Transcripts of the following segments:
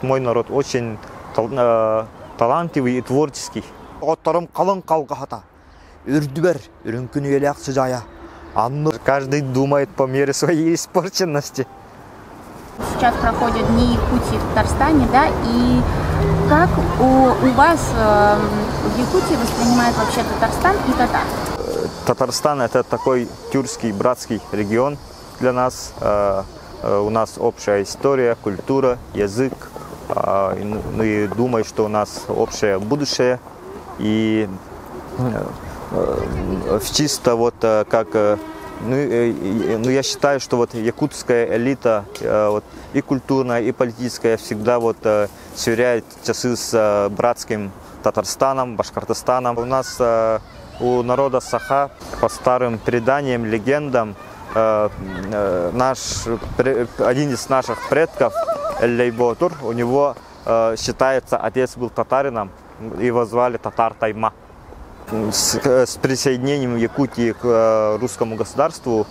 Мой народ очень талантливый и творческий. Каждый думает по мере своей испорченности. Сейчас проходят дни Якутии в Татарстане, да, и как у вас в Якутии воспринимают вообще Татарстан и татар? Татарстан – это такой тюркский братский регион для нас. У нас общая история, культура, язык. И думаю, что у нас общее будущее. И чисто вот как... я считаю, что вот якутская элита и культурная, и политическая всегда сверяет часы с братским Татарстаном, Башкортостаном. У нас, у народа Саха, по старым преданиям, легендам, один из наших предков, Эль-Лейботур, у него считается, отец был татарином, его звали Татар Тайма. С присоединением Якутии к русскому государству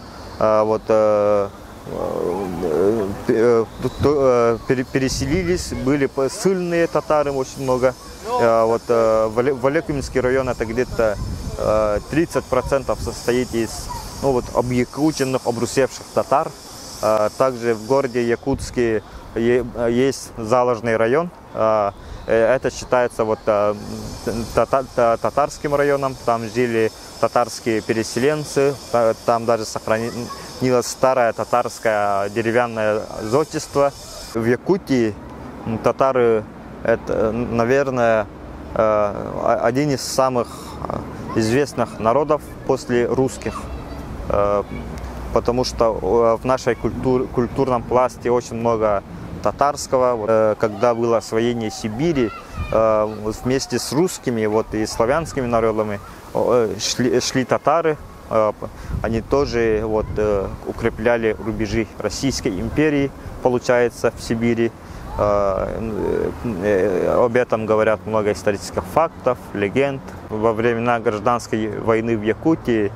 переселились, были ссыльные татары очень много. Валекумский район это где-то 30% состоит из объякученных, обрусевших татар. Также в городе Якутске есть заложный район. Это считается татарским районом. Там жили татарские переселенцы. Там даже сохранилось старое татарское деревянное зодчество. В Якутии татары это, наверное, один из самых известных народов после русских. Потому что в нашей культурном пласте очень много татарского. Когда было освоение Сибири, вместе с русскими и славянскими народами шли татары. Они тоже укрепляли рубежи Российской империи, получается, в Сибири. Об этом говорят много исторических фактов, легенд. Во времена гражданской войны в Якутии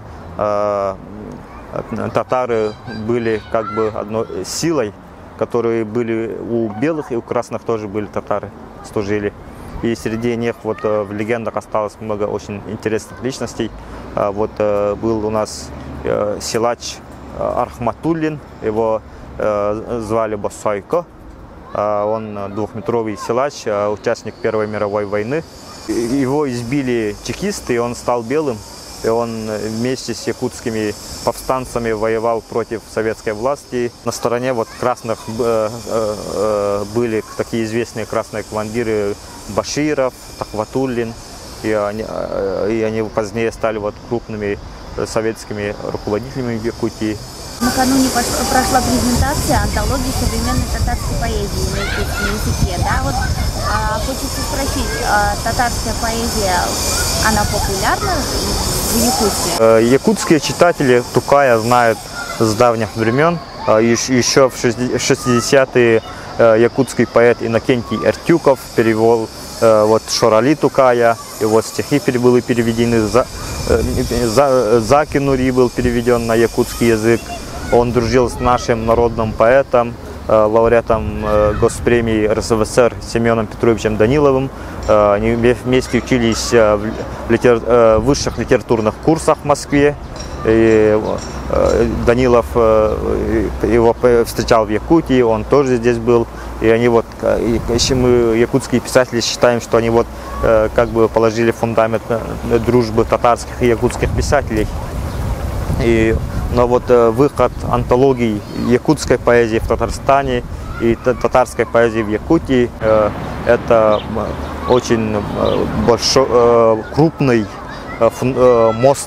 татары были как бы одной силой, которые были у белых и у красных тоже были татары, служили. И среди них в легендах осталось много очень интересных личностей. Был у нас силач Архматуллин, его звали Босойко. Он двухметровый силач, участник Первой мировой войны. Его избили чекисты, и он стал белым. И он вместе с якутскими повстанцами воевал против советской власти. На стороне красных были такие известные красные командиры Баширов, Тахватуллин. И они позднее стали крупными советскими руководителями в Якутии. Накануне прошла презентация антологии современной татарской поэзии на якутском языке. Да? Хочется спросить, татарская поэзия, она популярна в Якутии? Якутские читатели Тукая знают с давних времен. Еще в 60-е якутский поэт Иннокентий Эртюков перевел Шорали Тукая, его стихи были переведены, Заки Нури был переведен на якутский язык. Он дружил с нашим народным поэтом, лауреатом госпремии РСФСР Семеном Петровичем Даниловым. Они вместе учились в высших литературных курсах в Москве. И Данилов его встречал в Якутии, он тоже здесь был. И они мы, якутские писатели, считаем, что они как бы положили фундамент дружбы татарских и якутских писателей. Но выход антологий якутской поэзии в Татарстане и татарской поэзии в Якутии – это очень большой, крупный мост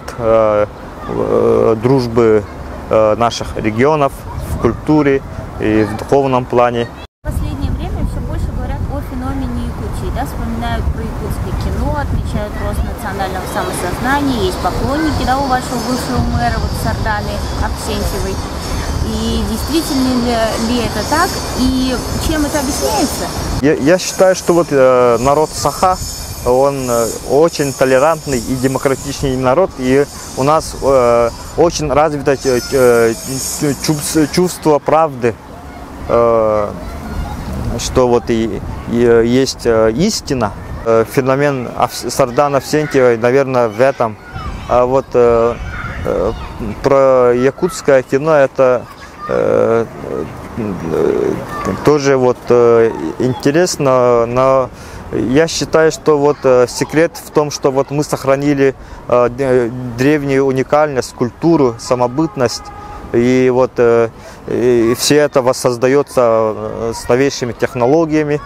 дружбы наших регионов в культуре и в духовном плане. В последнее время все больше говорят о феномене Якутии, да, вспоминают про якутское кино, отмечают рост национального самосознания, есть поклонники, да, у вашего бывшего мэра Сарданы Аксентьевой. И действительно ли это так, и чем это объясняется? Я считаю, что народ Саха, он очень толерантный и демократичный народ, и у нас очень развито чувство правды. что вот есть истина. Феномен Сардан Авсентьевой, наверное, в этом. А вот про якутское кино это тоже вот интересно, но я считаю, что вот секрет в том, что вот мы сохранили древнюю уникальность, культуру, самобытность, и вот и все это воссоздается с новейшими технологиями.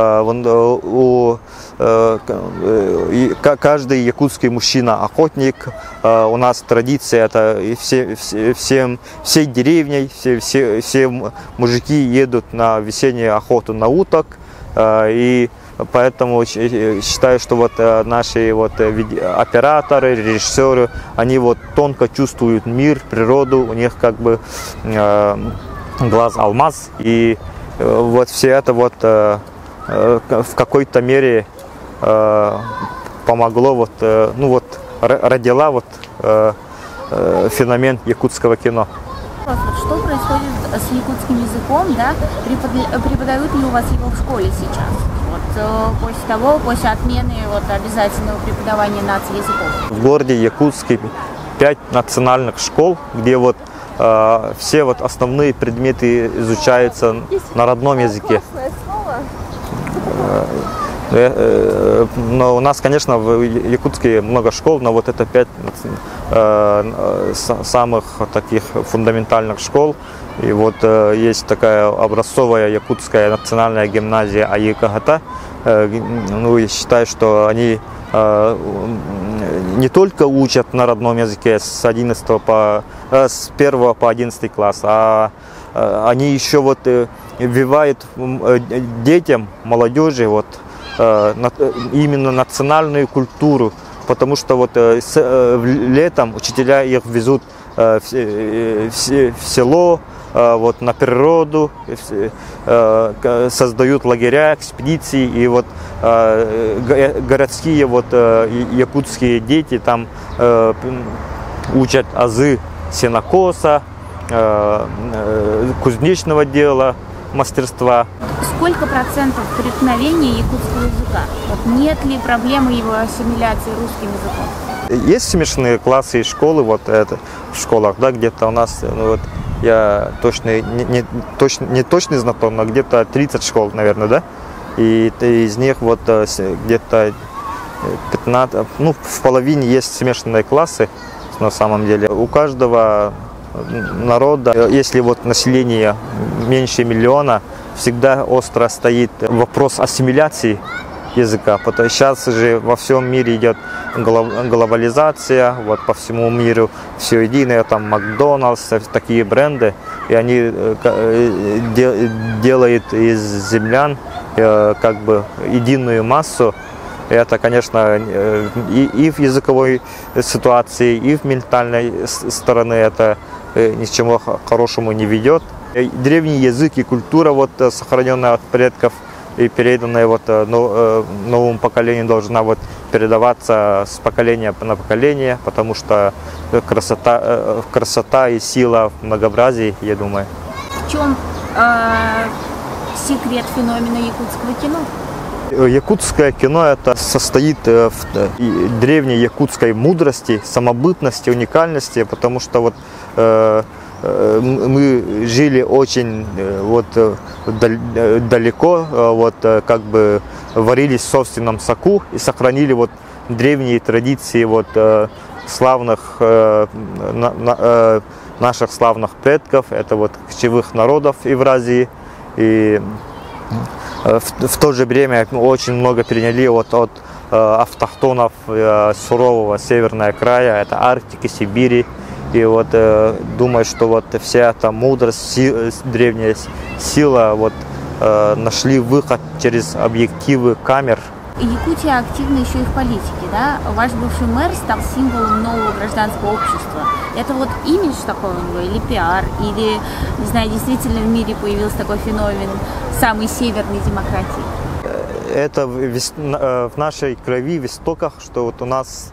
Каждый якутский мужчина охотник. У нас традиция это всей деревней, все мужики едут на весеннюю охоту на уток. И поэтому считаю, что вот наши вот операторы, режиссеры, они вот тонко чувствуют мир, природу, у них как бы глаз алмаз. И вот все это вот в какой-то мере помогло, вот, ну вот, родила вот феномен якутского кино. Что происходит с якутским языком, да? Преподают ли у вас его в школе сейчас? Вот после отмены вот обязательного преподавания нацязыков. В городе Якутске 5 национальных школ, где вот все вот основные предметы изучаются на родном языке. Но у нас, конечно, в Якутске много школ, но вот это 5 самых таких фундаментальных школ. И вот есть такая образцовая якутская национальная гимназия АЕКГТ. Ну, я считаю, что они не только учат на родном языке с 1 по 11 класс, а они еще вот ввивают детям, молодежи вот именно национальную культуру, потому что вот летом учителя их везут в село, вот на природу, создают лагеря, экспедиции, и вот городские вот якутские дети там учат азы сенокоса, кузнечного дела, мастерства. Сколько процентов преткновения якутского языка? Вот нет ли проблемы его ассимиляции русским языком? Есть смешанные классы и школы, вот это в школах, да, где-то у нас, ну, вот, я точно не точный знаток, но где-то 30 школ, наверное, да, и из них вот где-то 15, ну, в половине есть смешанные классы, на самом деле. У каждого народа, если вот население меньше миллиона, всегда остро стоит вопрос ассимиляции языка, потому что сейчас же во всем мире идет глобализация, вот по всему миру все единое, там Макдональдс, такие бренды, и они делают из землян как бы единую массу. И это, конечно, и в языковой ситуации, и в ментальной стороне это ни к чему хорошему не ведет. Древний язык и культура, вот, сохраненная от предков и переданная вот, новому поколению, должна вот, передаваться с поколения на поколение, потому что красота и сила в многообразии, я думаю. В чем секрет феномена якутского кино? Якутское кино это состоит в древней якутской мудрости, самобытности, уникальности, потому что вот мы жили очень вот далеко, вот как бы варились в собственном соку и сохранили вот древние традиции вот славных наших славных предков, это вот кочевых народов Евразии. И в то же время очень много переняли вот от автохтонов сурового северного края, это Арктики, Сибири. И вот думаю, что вот вся эта мудрость, древняя сила вот нашли выход через объективы камер. Якутия активна еще и в политике, да? Ваш бывший мэр стал символом нового гражданского общества. Это вот имидж такой у него, или пиар, или, не знаю, действительно в мире появился такой феномен самой северной демократии? Это в нашей крови, в истоках, что вот у нас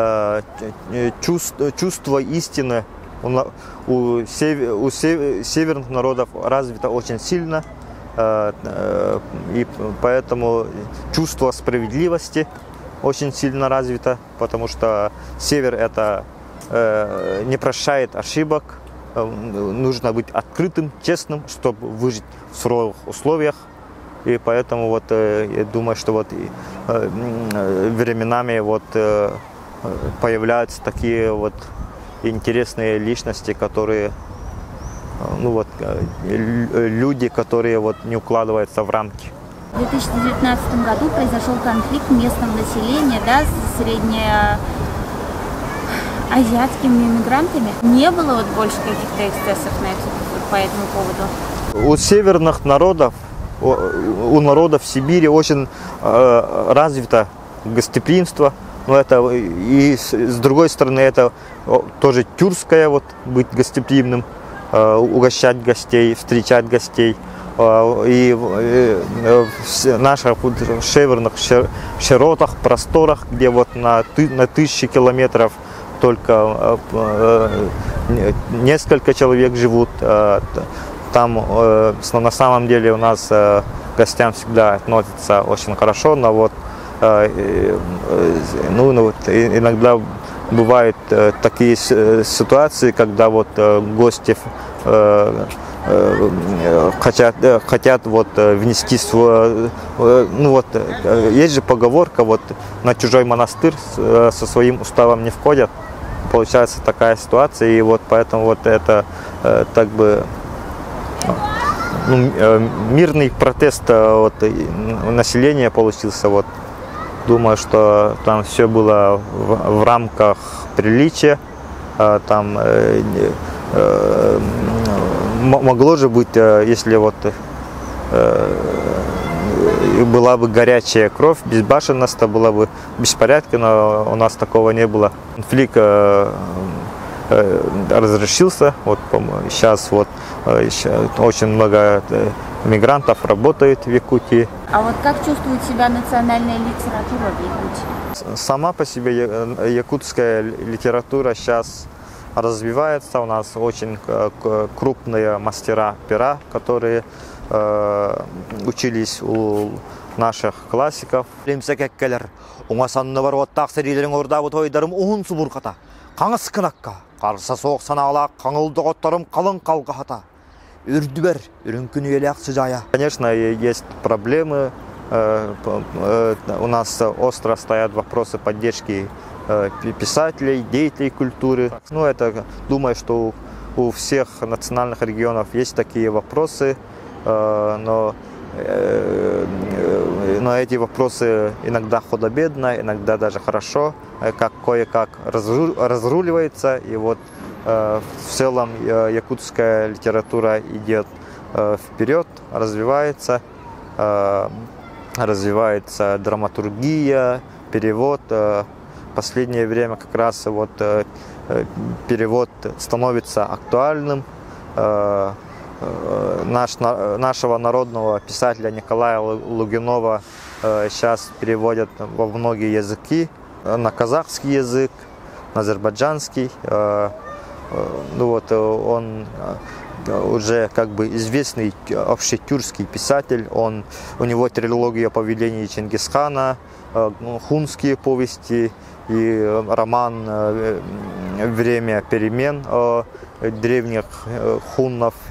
чувство истины у северных народов развито очень сильно. И поэтому чувство справедливости очень сильно развито, потому что север это не прощает ошибок, нужно быть открытым, честным, чтобы выжить в суровых условиях. И поэтому вот я думаю, что вот временами вот появляются такие вот интересные личности, которые, ну вот, люди, которые вот не укладываются в рамки. В 2019 году произошел конфликт местного населения, да, с среднеазиатскими иммигрантами. Не было вот больше каких-то эксцессов по этому поводу? У северных народов, у народов Сибири очень развито гостеприимство. Но это и с другой стороны это тоже тюркское, вот, быть гостеприимным, угощать гостей, встречать гостей. И в наших северных широтах, просторах, где вот на тысячи километров только несколько человек живут, там на самом деле у нас к гостям всегда относятся очень хорошо, но вот, иногда бывают такие ситуации, когда вот гости хотят вот внести свой, есть же поговорка, вот на чужой монастырь со своим уставом не входят. Получается такая ситуация, и вот поэтому вот это так бы мирный протест вот, населения получился. Вот. Думаю, что там все было в рамках приличия. Там могло же быть, если вот была бы горячая кровь, безбашенность, то было бы беспорядки, но у нас такого не было. Конфликт разрешился. Вот сейчас вот очень много мигрантов работает в Якутии. А вот как чувствует себя национальная литература в Якутии? Сама по себе якутская литература сейчас развивается. У нас очень крупные мастера пера, которые учились у наших классиков. Конечно, есть проблемы. У нас остро стоят вопросы поддержки писателей, деятелей культуры. Ну, это, думаю, что у всех национальных регионов есть такие вопросы, но эти вопросы иногда худо-бедно, иногда даже хорошо, кое-как разруливается. И вот в целом якутская литература идет вперед, развивается драматургия, перевод. В последнее время как раз вот перевод становится актуальным. Нашего народного писателя Николая Лугинова сейчас переводят во многие языки, на казахский язык, на азербайджанский. Ну вот он уже как бы известный общетюркский писатель. У него трилогия «Повеление Чингисхана», хунские повести и роман «Время перемен» древних хуннов